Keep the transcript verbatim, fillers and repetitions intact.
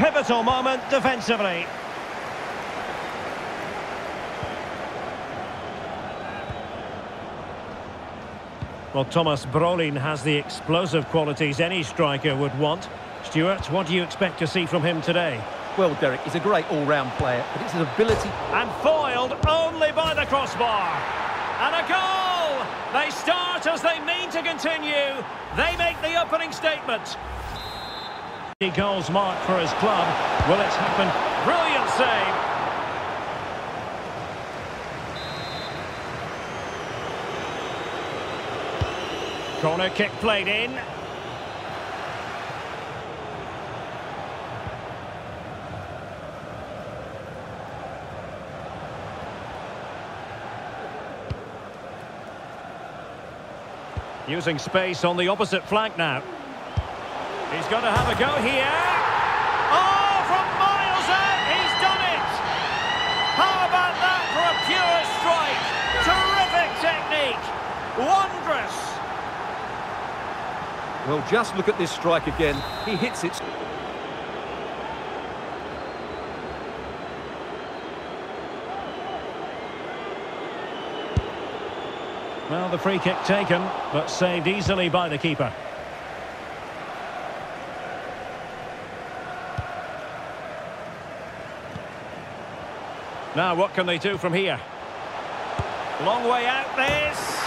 pivotal moment defensively. Well, Thomas Brolin has the explosive qualities any striker would want. Stuart, what do you expect to see from him today? Well, Derek, he's a great all-round player, but it's his ability... And foiled only by the crossbar. And a goal! They start as they mean to continue. They make the opening statement. Goals marked for his club. Will it happen? Brilliant save. Corner kick played in. Using space on the opposite flank now. He's going to have a go here. Oh, from miles out, he's done it! How about that for a pure strike? Terrific technique. Wondrous. Well, just look at this strike again. He hits it. Well, the free kick taken, but saved easily by the keeper. Now, what can they do from here? Long way out this.